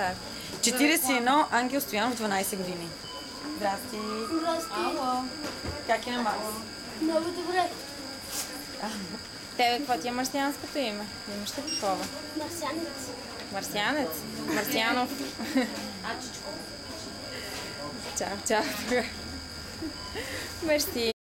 представя. 41, Ангел Стоянов, 12 години. Здрасти. Здрасти. Ало. Как е на Марс? Много добре. Тебе какво ти е марсианското име? Имаш ли такова? Марсианец. Марсианец? Марсианов? Чао, чао. Мерси.